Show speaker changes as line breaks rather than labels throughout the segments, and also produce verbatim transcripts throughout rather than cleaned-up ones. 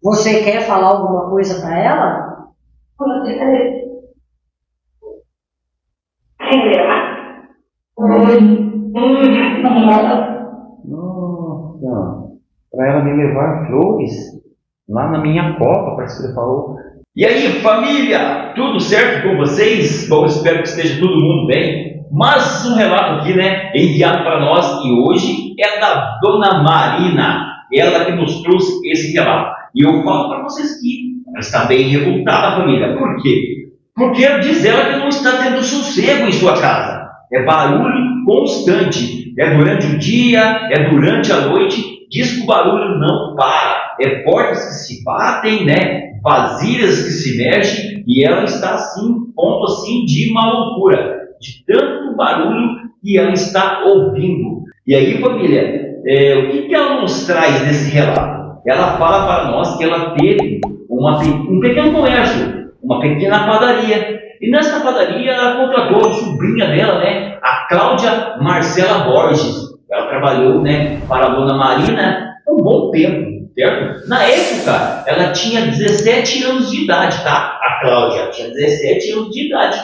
Você quer falar alguma coisa para ela?
Nossa, para ela me levar flores lá na minha copa, parece que ele falou.
E aí, família, tudo certo com vocês? Bom, espero que esteja todo mundo bem. Mas um relato aqui, né, enviado para nós, e hoje é da Dona Marina, ela que nos trouxe esse relato. E eu falo para vocês que ela está bem revoltada, família. Por quê? Porque diz ela que não está tendo sossego em sua casa. É barulho constante. É durante o dia, é durante a noite. Diz que o barulho não para. É portas que se batem, né? Vasilhas que se mexem. E ela está assim, ponto assim de uma loucura. De tanto barulho que ela está ouvindo. E aí, família, é, o que, que ela nos traz nesse relato? Ela fala para nós que ela teve uma, um pequeno comércio, uma pequena padaria. E nessa padaria ela contratou a sobrinha dela, né, a Cláudia Marcela Borges. Ela trabalhou, né, para a Dona Marina um bom tempo, certo? Na época, ela tinha dezessete anos de idade, tá? A Cláudia tinha dezessete anos de idade.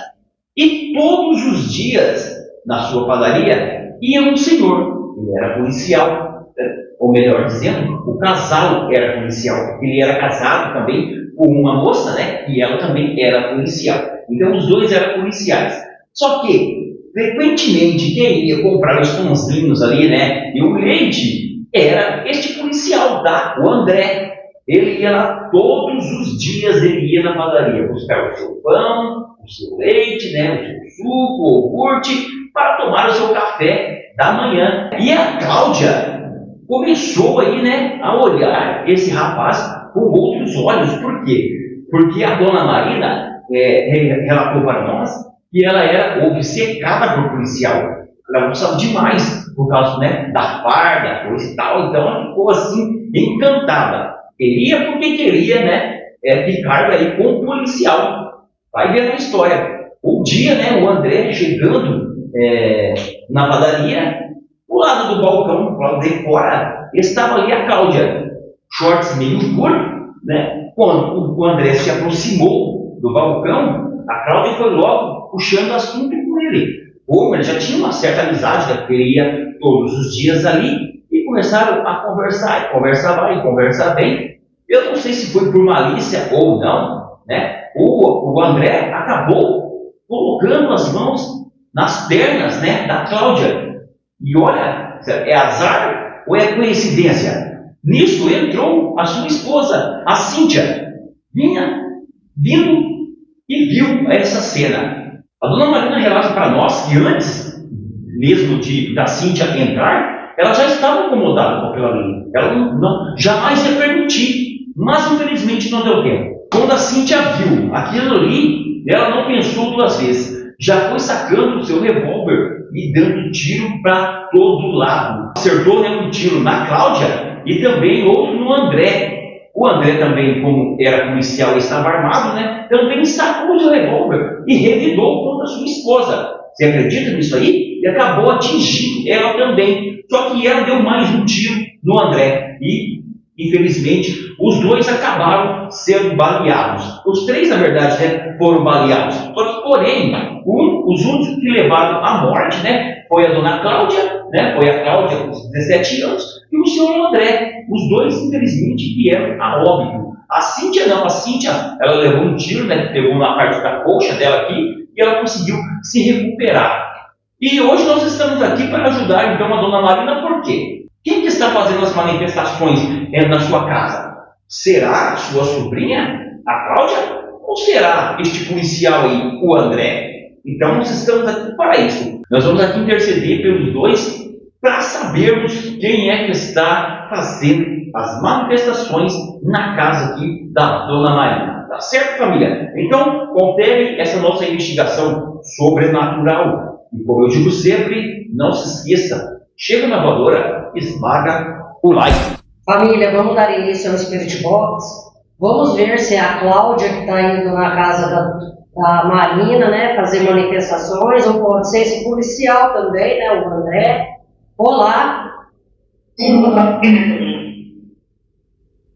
E todos os dias, na sua padaria, ia um senhor. Ele era policial, ou melhor dizendo, o casal era policial. Ele era casado também com uma moça, né? E ela também era policial. Então, os dois eram policiais. Só que, frequentemente, quem ia comprar os pãozinhos ali, né? E o leite era este policial, tá? O André. Ele ia lá todos os dias, ele ia na padaria buscar o seu pão, o seu leite, né? O seu suco, o iogurte, para tomar o seu café da manhã. E a Cláudia começou aí, né, a olhar esse rapaz com outros olhos. Por quê? Porque a Dona Marina é, relatou para nós que ela era obcecada por policial. Ela gostava demais por causa, né, da farda, coisa e tal. Então ela ficou assim, encantada. Queria porque queria, né, é, ficar aí com o policial. Vai ver a história. Um dia, né, o André chegando é, na padaria, do lado do balcão, do lado de fora, estava ali a Cláudia, shorts meio curto, né? Quando o André se aproximou do balcão, a Cláudia foi logo puxando assunto com ele. Como ele já tinha uma certa amizade, né? Porque ele ia todos os dias ali, e começaram a conversar, e conversar vai, e conversar bem. Eu não sei se foi por malícia ou não, né? O, o André acabou colocando as mãos nas pernas, né, da Cláudia. E olha, é azar ou é coincidência? Nisso entrou a sua esposa, a Cíntia, vinha, vindo e viu essa cena. A Dona Marina relata para nós que antes mesmo de, da Cíntia entrar, ela já estava incomodada com aquilo ali. Ela não, não, jamais ia permitir, mas infelizmente não deu tempo. Quando a Cíntia viu aquilo ali, ela não pensou duas vezes. Já foi sacando o seu revólver e dando tiro para todo lado. Acertou, né, um tiro na Cláudia e também outro no André. O André também, como era policial e estava armado, né, também sacou o seu revólver e revidou contra a sua esposa. Você acredita nisso aí? E acabou atingindo ela também. Só que ela deu mais um tiro no André. E, infelizmente, os dois acabaram sendo baleados. Os três, na verdade, né, foram baleados. Só que, porém, um, os únicos que levaram à morte, né, foi a Dona Cláudia, né, foi a Cláudia com dezessete anos, e o senhor André. Os dois, infelizmente, vieram a óbito. A Cíntia não. A Cíntia, ela levou um tiro, né, pegou na parte da coxa dela aqui, e ela conseguiu se recuperar. E hoje nós estamos aqui para ajudar, então, a Dona Marina. Por quê? Quem que está fazendo as manifestações na sua casa? Será a sua sobrinha, a Cláudia? Ou será este policial aí, o André? Então, nós estamos aqui para isso. Nós vamos aqui interceder pelos dois para sabermos quem é que está fazendo as manifestações na casa aqui da Dona Marina. Tá certo, família? Então, confere essa nossa investigação sobrenatural. E como eu digo sempre, não se esqueça, chega na voadora, esmaga o like.
Família, vamos dar início ao Spirit Box. Vamos ver se é a Cláudia que está indo na casa da, da Marina, né, fazer manifestações, ou pode ser esse policial também, né, o André. Olá.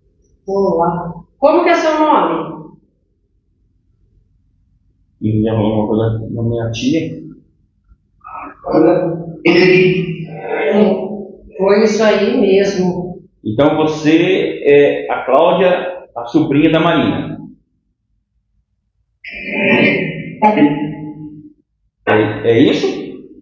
Olá. Como que é seu nome?
E já falou uma coisa da minha tia.
Foi isso aí mesmo.
Então você é a Cláudia, a sobrinha da Marina. É, é isso?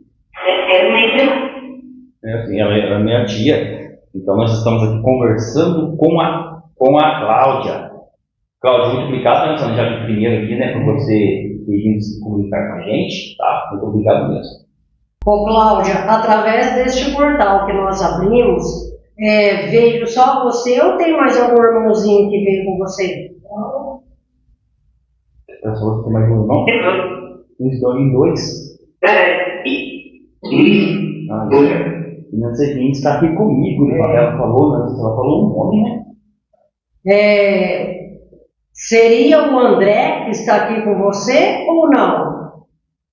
É assim, ela é a minha tia. Então nós estamos aqui conversando com a, com a Cláudia. Cláudia, muito obrigado, né? Nós já de primeiro aqui, né? Por você ter vindo se comunicar com a gente, tá? Muito obrigado mesmo.
Ô, Cláudia, através deste portal que nós abrimos, é, veio só você ou tem mais algum irmãozinho que veio com você?
Eu só vou ter mais um irmão? Uns dois em dois. Ah, e no seguinte está aqui comigo, né? Ela falou, né? Ela falou um nome, né?
É, seria o André que está aqui com você ou não?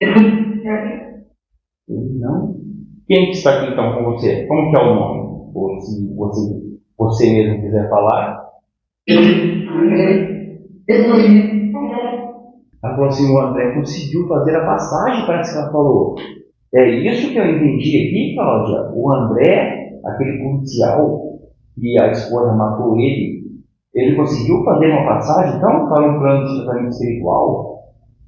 Não. Quem que está aqui então com você? Como que é o nome? Ou se você, você mesmo quiser falar. Ela falou assim, o André conseguiu fazer a passagem, parece que ela falou. É isso que eu entendi aqui, Cláudia. O André, aquele policial que a esposa matou ele, ele conseguiu fazer uma passagem, então, para um plano de tratamento espiritual?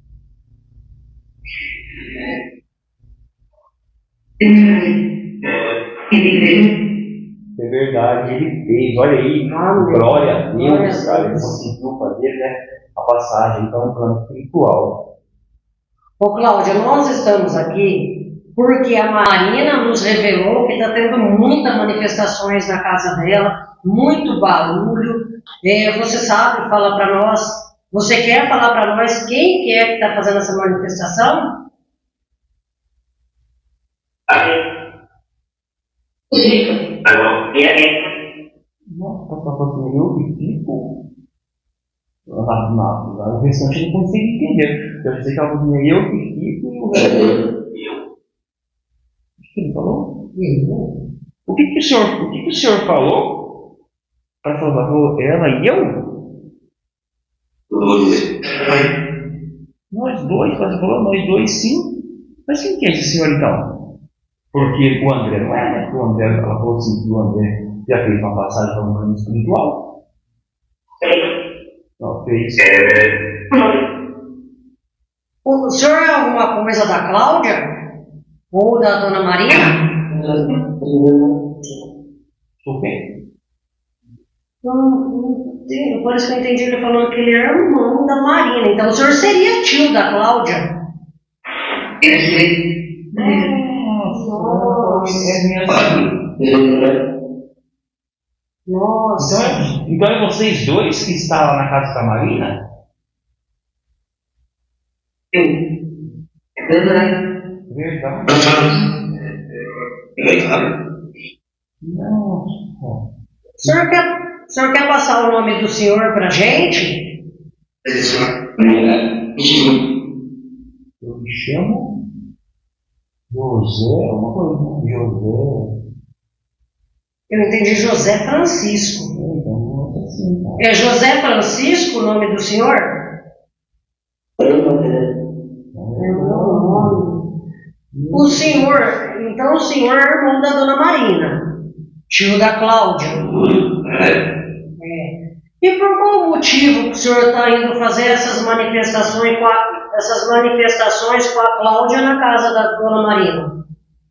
É verdade, ele fez. Olha aí, glória a Deus, cara, ele conseguiu fazer, né, a passagem, então, um plano espiritual.
Ô, Cláudia, nós estamos aqui porque a Marina nos revelou que está tendo muitas manifestações na casa dela, muito barulho. É, você sabe, fala para nós, você quer falar para nós quem que é que está fazendo essa manifestação?
Nossa, tá falando eu que tipo. O restante eu não consigo entender. Eu sei que ela falou eu que tipo e o resto. O que ele falou? O que, que, o, senhor, o que, que o senhor falou? Para falar ela e eu? Nós dois, você falou nós dois sim. Mas quem que é esse senhor então? Porque o André não é, né? O André, ela falou assim que o André já fez uma passagem para um plano espiritual. Não fez.
O senhor é alguma coisa da Cláudia? Ou da dona Marina?
Sou quem?
Não, não tem. Por isso que eu entendi ele falando que ele é irmão da Marina. Então o senhor seria tio da Cláudia? Nossa.
Então, então é vocês dois que estão lá na casa da Marina? Verdade. Nossa.
O senhor quer, o senhor quer passar o nome do senhor para a gente?
Eu me chamo José, uma coisa, José.
Eu entendi José Francisco. É José Francisco o nome do senhor? O senhor, então o senhor é irmão da dona Marina, tio da Cláudia. É. E por qual motivo o senhor está indo fazer essas manifestações com a, essas manifestações com a Cláudia na casa da dona Marina?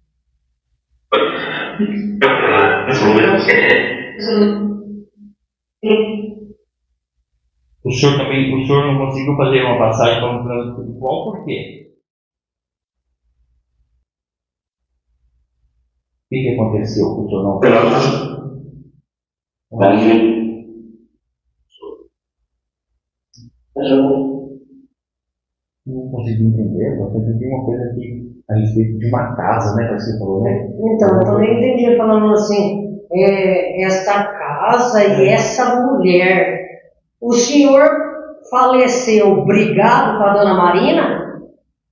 O senhor também, o senhor não conseguiu fazer uma passagem para um plano espiritual, por quê? O que, que aconteceu com o senhor não? Não consegui entender, você tem uma coisa aqui a respeito de uma casa, né? Que você falou, né?
Então, eu também entendi falando assim, é, esta casa e essa mulher. O senhor faleceu brigado com a dona Marina?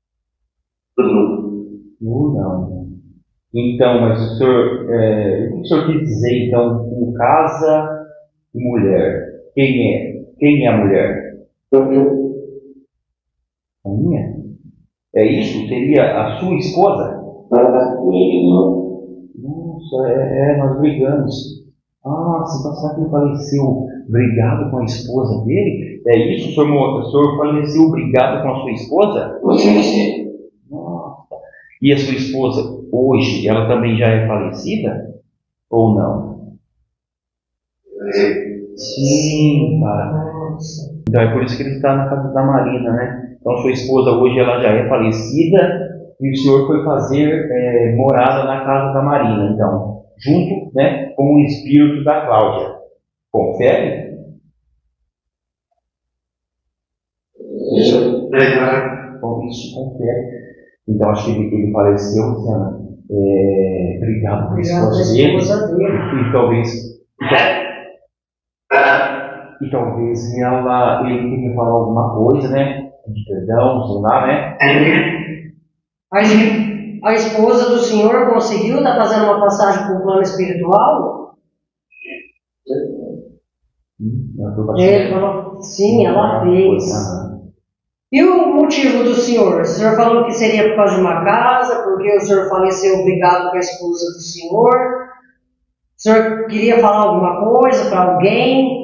Não, não. Então, mas o senhor, é, o que o senhor quis dizer então com casa e mulher? O Quem é? Quem é a mulher? A minha? É isso? Seria a sua esposa? Nossa, é, é nós brigamos. Ah, se passar que ele faleceu brigado com a esposa dele? É isso, o senhor, o senhor faleceu brigado com a sua esposa? Nossa. E a sua esposa, hoje, ela também já é falecida? Ou não? Sim, cara. Então é por isso que ele está na casa da Marina, né? Então sua esposa hoje ela já é falecida e o senhor foi fazer é, morada na casa da Marina, então, junto, né, com o espírito da Cláudia. Confere? Isso, isso confere. Então acho que ele, ele faleceu, Luciana, é, obrigado por esposa dele. E talvez. E talvez ela, ele queria falar alguma coisa, né? De perdão, sei lá, né?
A, a esposa do senhor conseguiu estar tá fazendo uma passagem para o plano espiritual?
Hum,
ele falou, sim, ela fez.
Ah,
e o motivo do senhor? O senhor falou que seria por causa de uma casa, porque o senhor faleceu obrigado com a esposa do senhor. O senhor queria falar alguma coisa para alguém?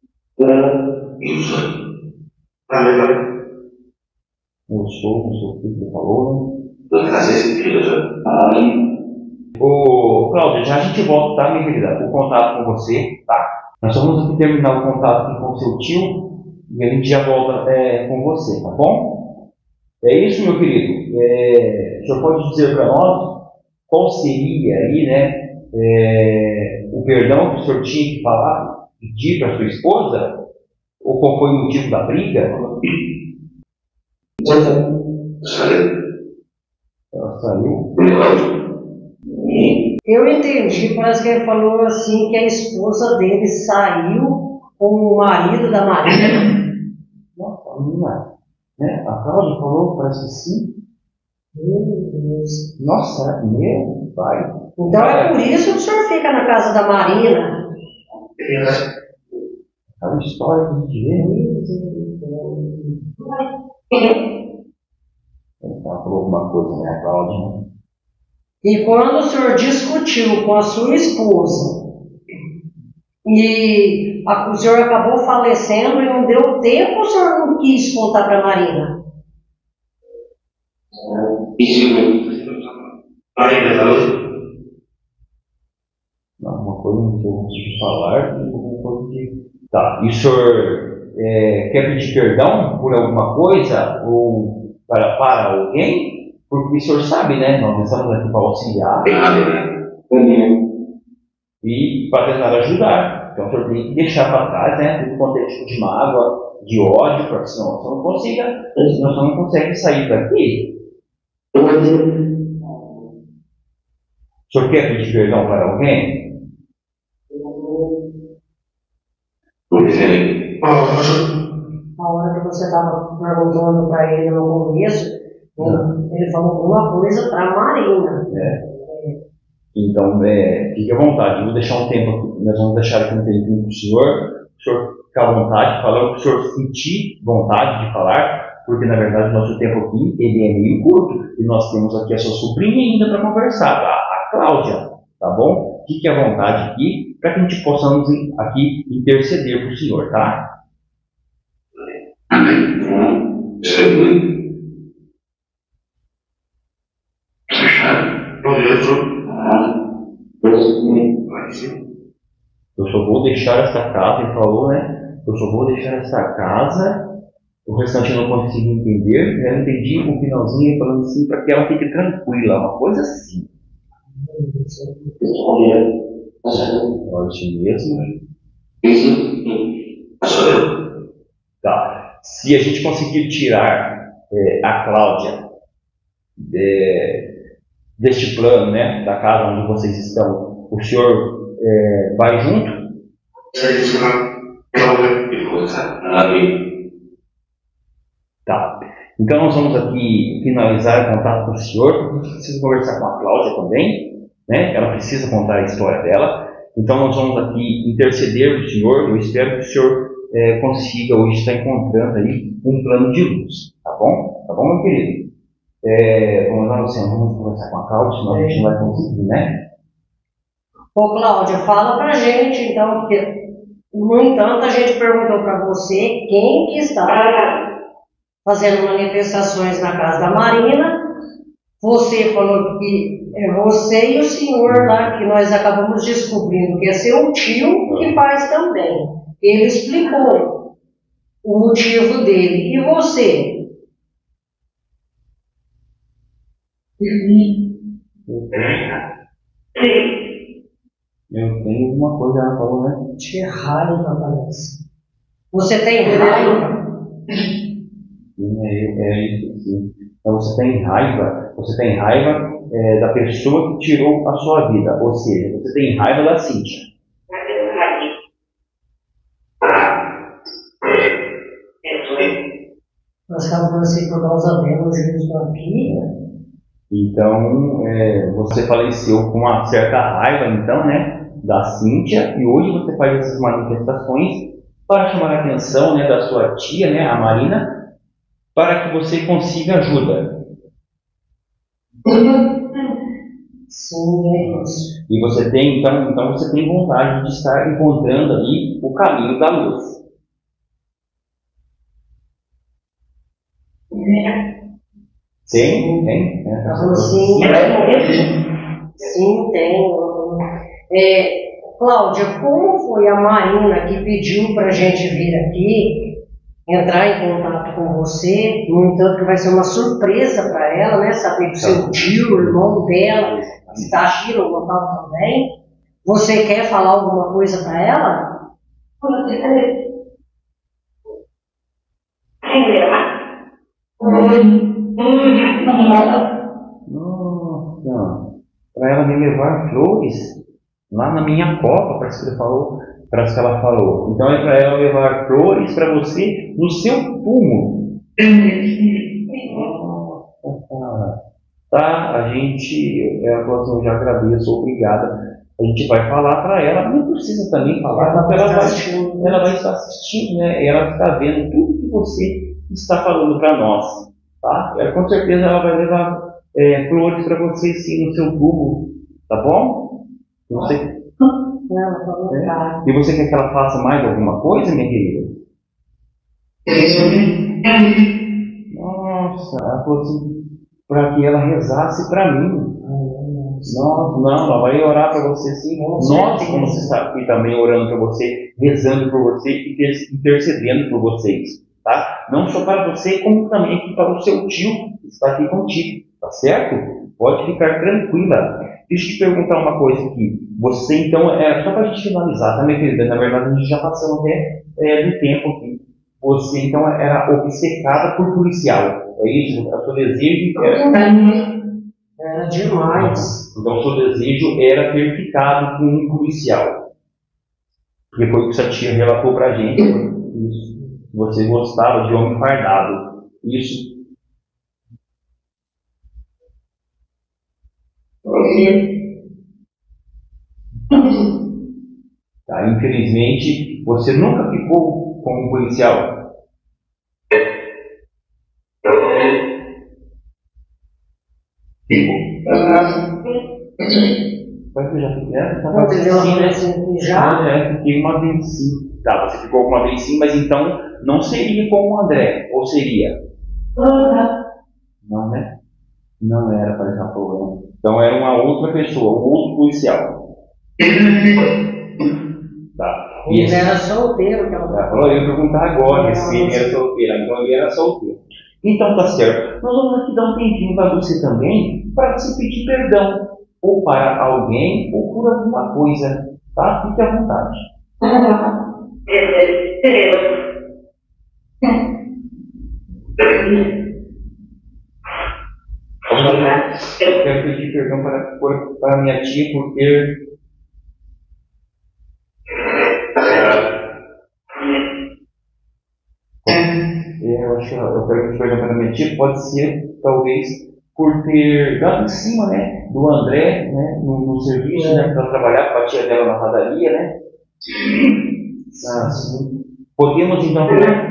Eu sou, não sou o que ele falou, né? Ô, Cláudia, já a gente volta, tá, minha querida? O contato com você, tá? Nós só vamos aqui terminar o contato aqui com o seu tio e a gente já volta é, com você, tá bom? É isso, meu querido. É, o senhor pode dizer para nós qual seria aí, né, é, o perdão que o senhor tinha que falar? Pedir para sua esposa? Ou qual foi o motivo da briga? Ela saiu.
Eu entendi, parece que ele falou assim que a esposa dele saiu com o marido da Marina.
Nossa, a menina, né? A Cláudia falou, parece que sim.
Meu Deus.
Nossa, meu pai.
Então é por isso que o senhor fica na casa da Marina.
É uma história que a gente vê. Ela falou alguma coisa, né, Cláudia?
E quando o senhor discutiu com a sua esposa e a, o senhor acabou falecendo e não deu tempo, o senhor não quis contar para a Marina?
Uma coisa que eu consigo falar e alguma coisa que... Tá, e o senhor é, quer pedir perdão por alguma coisa ou para, para alguém? Porque o senhor sabe, né? Nós estamos aqui para auxiliar e para tentar ajudar. Então o senhor tem que deixar para trás, né? Tudo quanto é tipo de mágoa, de ódio, para que senão você não consiga, senão você não consegue sair daqui. O senhor quer pedir perdão para alguém?
A hora que você estava perguntando para ele no começo,
Não.
ele falou alguma coisa para a Marina.
É. Então, é, fique à vontade. Vou deixar um tempo aqui. Nós vamos deixar aqui um tempinho para o senhor. O senhor ficar à vontade, falando para o senhor sentir vontade de falar, porque na verdade o nosso tempo aqui ele é meio curto e nós temos aqui a sua sobrinha ainda para conversar, a, a Cláudia, tá bom? Fique à vontade aqui para que a gente possamos aqui interceder para o senhor, tá? Eu só vou deixar essa casa, ele falou, né? Eu só vou deixar essa casa, o restante eu não consigo entender. Eu entendi o finalzinho falando assim para que ela fique tranquila, uma coisa assim. Olha isso mesmo. Tá. Se a gente conseguir tirar é, a Cláudia é, deste plano, né, da casa onde vocês estão, o senhor é, vai junto? Tá. Então nós vamos aqui finalizar o contato com o senhor, porque a gente precisa conversar com a Cláudia também, né? Ela precisa contar a história dela. Então nós vamos aqui interceder para o senhor. Eu espero que o senhor é, consiga hoje estar encontrando aí um plano de luz, tá bom? Tá bom, meu querido? É, vamos lá, Luciano, vamos conversar com a Cláudia, senão a gente não vai conseguir, né?
Ô, Cláudia, fala pra gente, então, porque, no entanto, a gente perguntou para você quem que está fazendo manifestações na casa da Marina. Você falou que é você e o senhor lá, que nós acabamos descobrindo que é seu tio, que faz também. Ele explicou o motivo dele. E você?
Eu tenho, eu tenho alguma coisa, ela falou, né?
De raiva, parece. Você tem raiva?
Sim, é, é isso, sim. Então você tem raiva, você tem raiva é, da pessoa que tirou a sua vida, ou seja, você tem raiva da Cíntia.
Nós acabamos assim por causa dela, o juiz do aqui.
Então, é, você faleceu com uma certa raiva, então, né, da Cíntia, e hoje você faz essas manifestações para chamar a atenção, né, da sua tia, né, a Marina, para que você consiga ajuda.
Sim, é isso.
E você tem, então, então você tem vontade de estar encontrando ali o caminho da luz. Tem? Tem? É,
Então, sim, sim, tem. É, Cláudia, como foi a Marina que pediu para a gente vir aqui, entrar em contato com você? No entanto, que vai ser uma surpresa para ela, né? Saber que o seu tio, o irmão dela, está aqui no local também. Você quer falar alguma coisa para ela?
Nossa, para ela me levar flores lá na minha copa, parece que ela falou, parece que ela falou. Então é para ela levar flores para você no seu túmulo. Nossa, cara. Tá, a gente, ela falou assim, eu já agradeço, obrigada. A gente vai falar para ela, não precisa também falar, porque ela vai, ela vai estar assistindo, né? Ela está vendo tudo que você está falando para nós, tá? Ela, com certeza ela vai levar é, flores para você sim no seu tubo, tá bom? Você,
Não, falou
é.
tá.
E você quer que ela faça mais alguma coisa, minha querida? Nossa, ela falou assim, para que ela rezasse para mim. Não, não, ela vai orar para você sim. Nós, como você está aqui também orando para você, rezando por você e intercedendo por vocês, tá? Não só para você, como também aqui para o seu tio que está aqui contigo, tá certo? Pode ficar tranquila. Deixa eu te perguntar uma coisa aqui. Você, então, é só para a gente finalizar, tá, minha querida? Na verdade, a gente já passou até é, do tempo aqui. Você, então, era obcecada por policial. É isso? O seu desejo era...
Era demais.
Então, o seu desejo era ter ficado com um policial. Que foi o que sua tia relatou pra gente. Isso. Você gostava de homem fardado. Isso. Tá, infelizmente, você nunca ficou com um policial. Mas eu já fiquei, né? Tá,
Você deu uma vez já?
É, fiquei uma vez sim. Tá, você ficou uma vez sim, mas então não seria com o André, ou seria? Não, né? Não era para essa problema. Então era uma outra pessoa, um outro policial. Tá.
Ele era solteiro, que ela
Tá, eu ia perguntar agora se ele era solteiro, então ele era solteiro. Então tá certo. Nós vamos aqui dar um tempinho para você também, para você pedir perdão, ou para alguém, ou por alguma coisa, tá? Fique à vontade. Eu quero pedir perdão para, por, para minha tia por ter... Eu acho que eu quero pedir perdão para minha tia, pode ser, talvez, por ter dado em cima, né, do André, né, no, no serviço, né, para trabalhar com a tia dela na padaria, né? Ah, sim. Podemos então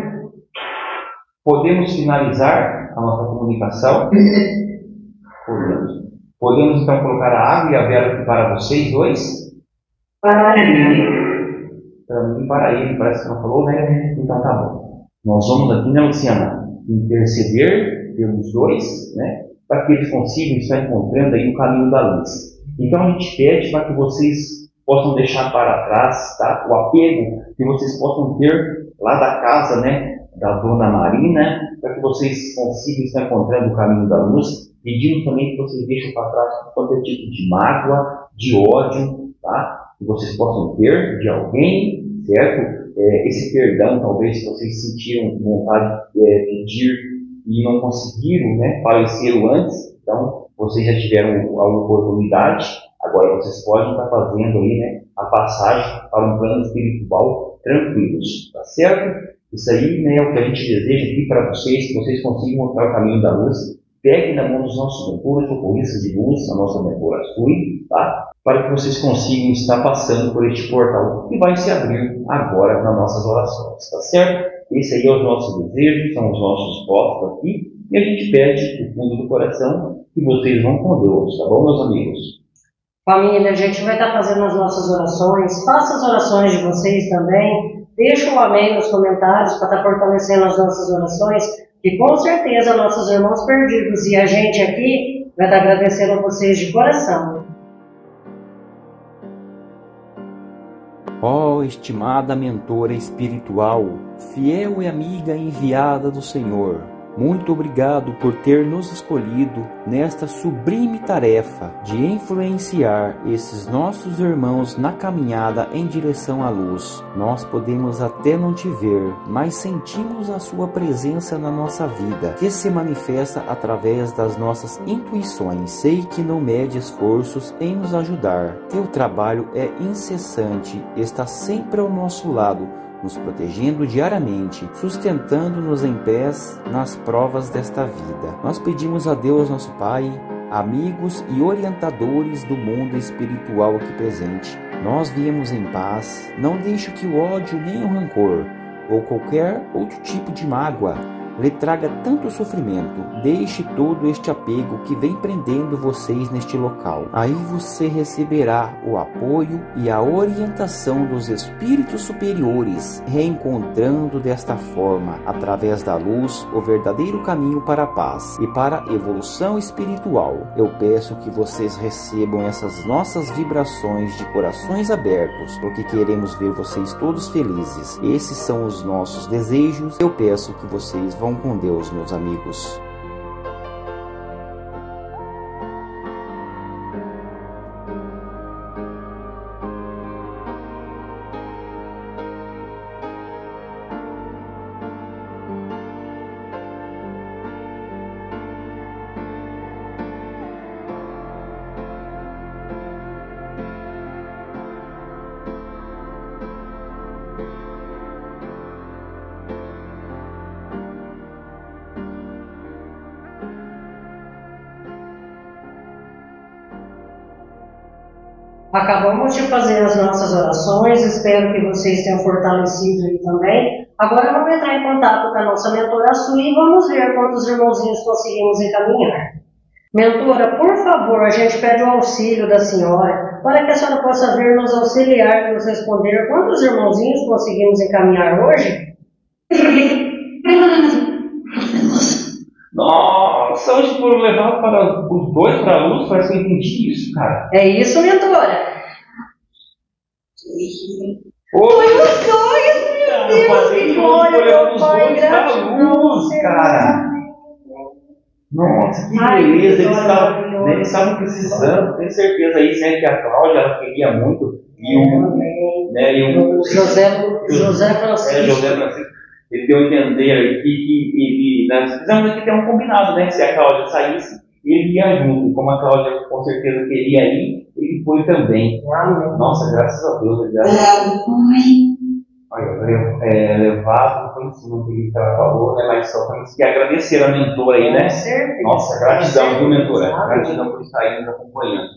podemos finalizar a nossa comunicação? Podemos. Podemos então colocar a água e a vela aqui para vocês dois?
Para mim.
Para mim e para ele, parece que não falou, né? Então tá bom. Nós vamos aqui, né, Luciana, interceder pelos dois, né? Para que eles consigam estar encontrando aí o caminho da luz. Então a gente pede para que vocês possam deixar para trás, tá? O apego que vocês possam ter lá da casa, né? Da Dona Marina, para que vocês consigam estar encontrando o caminho da luz, pedindo também que vocês deixem para trás qualquer tipo de mágoa, de ódio, tá? Que vocês possam ter de alguém, certo? É, esse perdão, talvez, que vocês sentiram vontade de é, pedir e não conseguiram, né? Faleceram antes, então vocês já tiveram a oportunidade, agora vocês podem estar fazendo aí, né, a passagem para um plano espiritual tranquilos, tá certo? Isso aí, né, é o que a gente deseja aqui para vocês, que vocês consigam mostrar o caminho da luz. Peguem na mão dos nossos mentores, socorristas de luz, a nossa mentora Sui, tá? Para que vocês consigam estar passando por este portal que vai se abrir agora nas nossas orações, tá certo? Esse aí é o nosso desejo, são os nossos votos aqui, e a gente pede do fundo do coração que vocês vão com Deus, tá bom, meus amigos?
Família, a gente vai estar fazendo as nossas orações, faça as orações de vocês também. Deixa um amém nos comentários para estar fortalecendo as nossas orações, que com certeza nossos irmãos perdidos e a gente aqui vai estar agradecendo a vocês de coração.
Ó, estimada mentora espiritual, fiel e amiga enviada do Senhor, muito obrigado por ter nos escolhido nesta sublime tarefa de influenciar esses nossos irmãos na caminhada em direção à luz. Nós podemos até não te ver, mas sentimos a sua presença na nossa vida, que se manifesta através das nossas intuições. Sei que não mede esforços em nos ajudar. Teu trabalho é incessante, está sempre ao nosso lado, nos protegendo diariamente, sustentando-nos em pés nas provas desta vida. Nós pedimos a Deus, nosso Pai, amigos e orientadores do mundo espiritual aqui presente. Nós viemos em paz, não deixe que o ódio nem o rancor, ou qualquer outro tipo de mágoa, lhe traga tanto sofrimento. Deixe todo este apego que vem prendendo vocês neste local. Aí você receberá o apoio e a orientação dos espíritos superiores, reencontrando desta forma, através da luz, o verdadeiro caminho para a paz e para a evolução espiritual. Eu peço que vocês recebam essas nossas vibrações de corações abertos, porque queremos ver vocês todos felizes. Esses são os nossos desejos. Eu peço que vocês vão com Deus, meus amigos.
Acabamos de fazer as nossas orações, espero que vocês tenham fortalecido aí também. Agora vamos entrar em contato com a nossa mentora Sui e vamos ver quantos irmãozinhos conseguimos encaminhar. Mentora, por favor, a gente pede o auxílio da senhora para que a senhora possa vir nos auxiliar e nos responder quantos irmãozinhos conseguimos encaminhar hoje.
Nossa, hoje foram levar para os dois para a luz, parece que eu entendi isso, cara.
É isso, mentora?
Foi
os dois, meu Deus, que glória, meu Pai,
gratidão, cara. Nossa, que
Ai,
beleza,
que
eles estavam, né, eles estavam precisando, tenho certeza aí, né, que a Cláudia, ela queria muito, e o, né, e o
José, José Francisco.
É, José Francisco, ele deu a entender aí que, que, que, que nós precisamos aqui ter um combinado, né, se a Cláudia saísse, ele ia junto, como a Cláudia com certeza queria ir, ele foi também. Nossa, graças a Deus, graças Olha, é, levado, foi isso que ela falou, né? Mas só temos que agradecer a mentora aí, né?
Com certeza.
Nossa, gratidão, viu, mentora? Gratidão por estar aí nos acompanhando.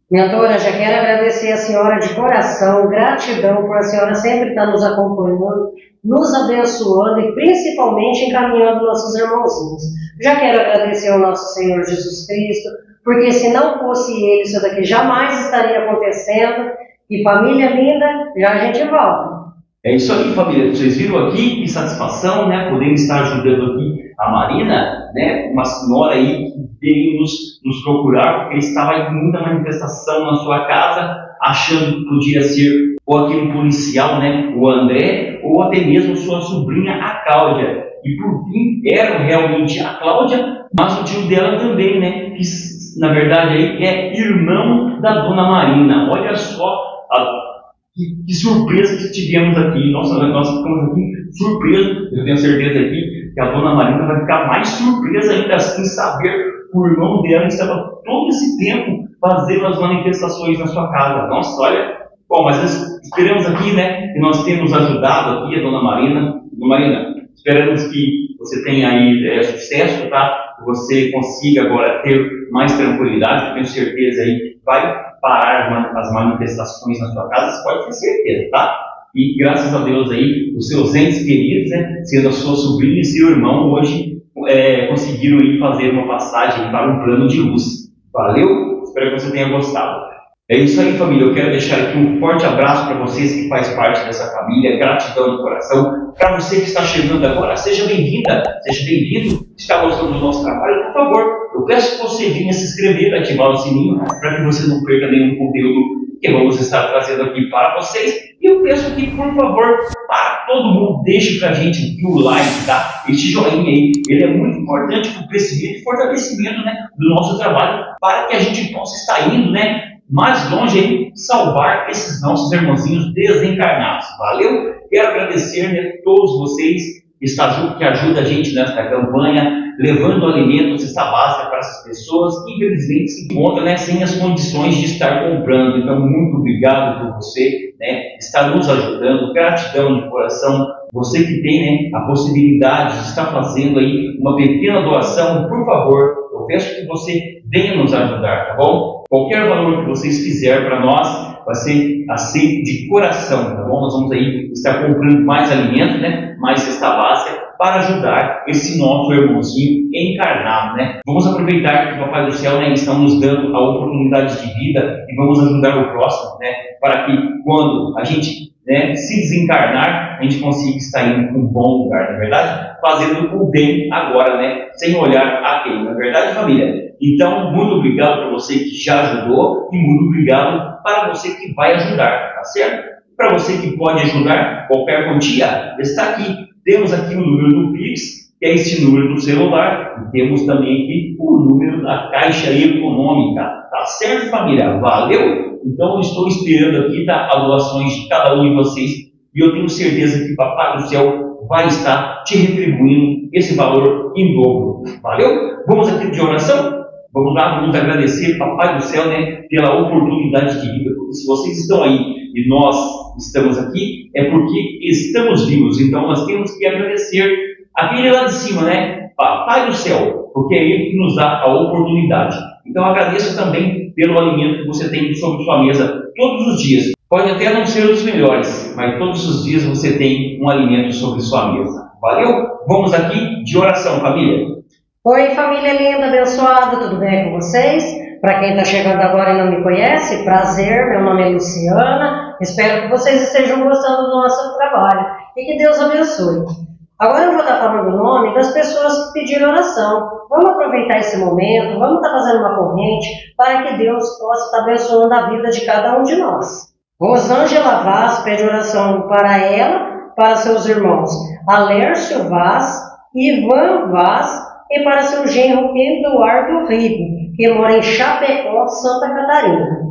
Mentora, já quero agradecer a senhora de coração, gratidão por a senhora sempre estar nos acompanhando, nos abençoando e principalmente encaminhando nossos irmãozinhos. Já quero agradecer ao nosso Senhor Jesus Cristo, porque se não fosse Ele, isso daqui jamais estaria acontecendo. E família linda, já a gente volta.
É isso aí, família. Vocês viram aqui que satisfação, né? Poder estar ajudando aqui a Marina, né? Uma senhora aí que veio nos, nos procurar porque estava com muita manifestação na sua casa, achando que podia ser ou aquele policial, né? O André, ou até mesmo sua sobrinha, a Cláudia. E por fim, era realmente a Cláudia, mas o tio dela também, né? Que na verdade aí é irmão da Dona Marina. Olha só a Que, que surpresa que tivemos aqui. Nossa, nós ficamos aqui surpresos. Eu tenho certeza aqui que a Dona Marina vai ficar mais surpresa ainda assim saber que o irmão dela estava todo esse tempo fazendo as manifestações na sua casa. Nossa, olha. Bom, mas nós esperamos aqui, né, que nós temos ajudado aqui a Dona Marina. Dona Marina, esperamos que você tenha aí é, sucesso, tá? Que você consiga agora ter mais tranquilidade. Eu tenho certeza aí que vai parar as manifestações na sua casa, você pode ter certeza, tá? E graças a Deus aí, os seus entes queridos, né, sendo a sua sobrinha e seu irmão, hoje é, conseguiram ir fazer uma passagem para um plano de luz. Valeu? Espero que você tenha gostado. É isso aí, família. Eu quero deixar aqui um forte abraço para vocês que fazem parte dessa família. Gratidão de coração. Para você que está chegando agora, seja bem-vinda, seja bem-vindo. Está gostando do nosso trabalho? Por favor, eu peço que você venha se inscrever, ativar o sininho, para que você não perca nenhum conteúdo que vamos estar trazendo aqui para vocês. E eu peço que, por favor, para todo mundo, deixe para a gente aqui o like, tá? Este joinha aí, ele é muito importante para o crescimento e fortalecimento, né, do nosso trabalho, para que a gente possa estar indo, né, mais longe aí, salvar esses nossos irmãozinhos desencarnados. Valeu? Quero agradecer, né, todos vocês que, está, que ajudam a gente nesta campanha, levando alimento, cesta básica para essas pessoas que infelizmente se encontram, né, sem as condições de estar comprando. Então, muito obrigado por você, né, estar nos ajudando. Gratidão de coração. Você que tem, né, a possibilidade de estar fazendo aí uma pequena doação, por favor, eu peço que você venha nos ajudar, tá bom? Qualquer valor que vocês fizerem para nós vai ser aceito de coração, tá bom? Nós vamos aí estar comprando mais alimento, né, mais cesta básica, para ajudar esse nosso irmãozinho encarnado, né? Vamos aproveitar que o Papai do Céu, né, está nos dando a oportunidade de vida e vamos ajudar o próximo, né, para que quando a gente, né, se desencarnar, a gente consiga estar indo para um bom lugar, não é verdade? Fazendo o bem agora, né, sem olhar a quem, não é verdade, família? Então, muito obrigado para você que já ajudou e muito obrigado para você que vai ajudar, tá certo? Para você que pode ajudar, qualquer quantia está aqui. Temos aqui o número do Pix, que é esse número do celular, e temos também aqui o número da Caixa Econômica, tá certo, família? Valeu? Então, eu estou esperando aqui, tá, as doações de cada um de vocês e eu tenho certeza que o Papai do Céu vai estar te retribuindo esse valor em dobro. Valeu? Vamos aqui de oração? Vamos lá, vamos agradecer, Papai do Céu, né, pela oportunidade de vida. Porque se vocês estão aí e nós estamos aqui, é porque estamos vivos. Então nós temos que agradecer aquele lá de cima, né, Papai do Céu, porque é Ele que nos dá a oportunidade. Então agradeço também pelo alimento que você tem sobre sua mesa todos os dias. Pode até não ser os melhores, mas todos os dias você tem um alimento sobre sua mesa. Valeu? Vamos aqui de oração, família.
Oi, família linda, abençoada, tudo bem com vocês? Para quem está chegando agora e não me conhece, prazer, meu nome é Luciana, espero que vocês estejam gostando do nosso trabalho e que Deus abençoe. Agora eu vou estar falando o nome das pessoas que pediram oração. Vamos aproveitar esse momento, vamos estar fazendo uma corrente para que Deus possa estar abençoando a vida de cada um de nós. Rosângela Vaz pede oração para ela, para seus irmãos Alércio Vaz, Ivan Vaz, e para seu genro Eduardo Rigo, que mora em Chapecó, Santa Catarina.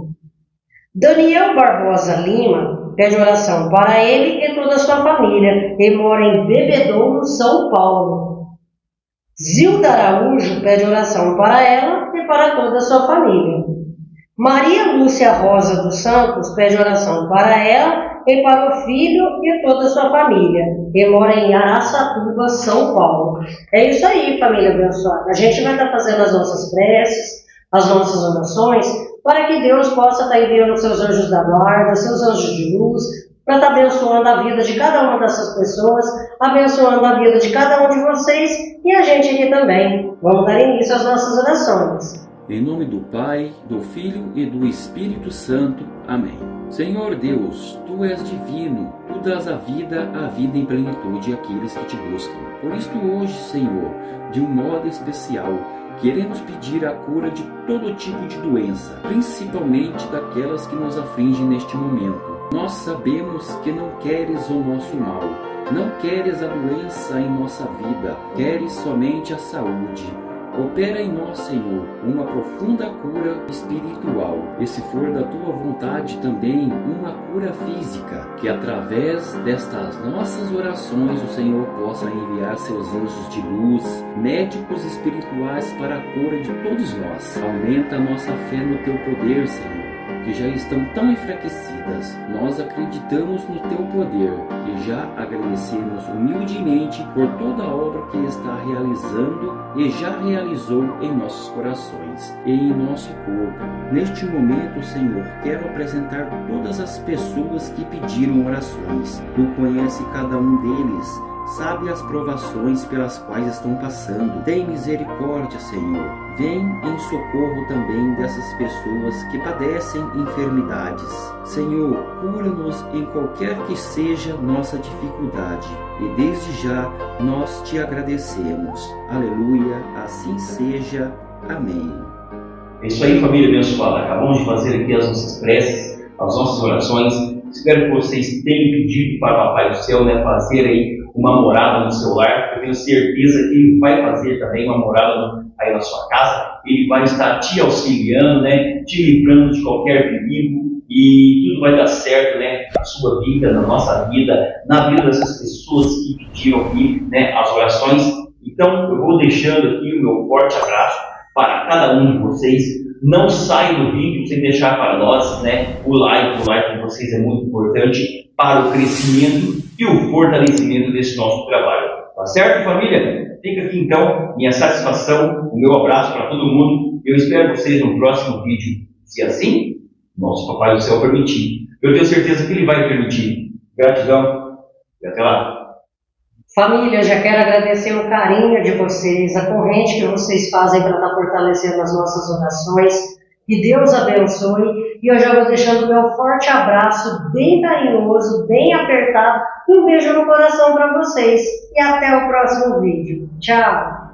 Daniel Barbosa Lima pede oração para ele e toda a sua família, e mora em Bebedouro, São Paulo. Zilda Araújo pede oração para ela e para toda a sua família. Maria Lúcia Rosa dos Santos pede oração para ela e para o filho e toda a sua família, que mora em Araçatuba, São Paulo. É isso aí, família abençoada. A gente vai estar fazendo as nossas preces, as nossas orações, para que Deus possa estar enviando os seus anjos da guarda, seus anjos de luz, para estar abençoando a vida de cada uma dessas pessoas, abençoando a vida de cada um de vocês e a gente aqui também. Vamos dar início às nossas orações.
Em nome do Pai, do Filho e do Espírito Santo. Amém. Senhor Deus, Tu és divino, Tu dás a vida, a vida em plenitude àqueles que Te buscam. Por isto hoje, Senhor, de um modo especial, queremos pedir a cura de todo tipo de doença, principalmente daquelas que nos afligem neste momento. Nós sabemos que não queres o nosso mal, não queres a doença em nossa vida, queres somente a saúde. Opera em nós, Senhor, uma profunda cura espiritual, e se for da Tua vontade também, uma cura física, que através destas nossas orações o Senhor possa enviar seus anjos de luz, médicos espirituais para a cura de todos nós. Aumenta a nossa fé no Teu poder, Senhor, que já estão tão enfraquecidas. Nós acreditamos no Teu poder e já agradecemos humildemente por toda a obra que está realizando e já realizou em nossos corações e em nosso corpo. Neste momento, Senhor, quero apresentar todas as pessoas que pediram orações. Tu conhece cada um deles, sabe as provações pelas quais estão passando. Tem misericórdia, Senhor. Vem em socorro também dessas pessoas que padecem enfermidades. Senhor, cura-nos em qualquer que seja nossa dificuldade. E desde já nós Te agradecemos. Aleluia, assim seja. Amém.
É isso aí, família abençoada. Acabamos de fazer aqui as nossas preces, as nossas orações. Espero que vocês tenham pedido para o Papai do Céu, né, fazer aí uma morada no seu lar. Eu tenho certeza que Ele vai fazer também uma morada aí na sua casa. Ele vai estar te auxiliando, né, te livrando de qualquer perigo, e tudo vai dar certo, né, na sua vida, na nossa vida, na vida dessas pessoas que pediram aqui, né, as orações. Então eu vou deixando aqui o meu forte abraço para cada um de vocês. Não sai do vídeo sem deixar para nós, né, o like. O like de vocês é muito importante para o crescimento e o fortalecimento desse nosso trabalho. Tá certo, família? Fica aqui então minha satisfação, o meu abraço para todo mundo. Eu espero vocês no próximo vídeo, se assim nosso Papai do Céu permitir. Eu tenho certeza que Ele vai permitir. Gratidão e até lá.
Família, já quero agradecer o carinho de vocês, a corrente que vocês fazem para estar fortalecendo as nossas orações. Que Deus abençoe. E eu já vou deixando o meu forte abraço, bem carinhoso, bem apertado, e um beijo no coração para vocês. E até o próximo vídeo. Tchau!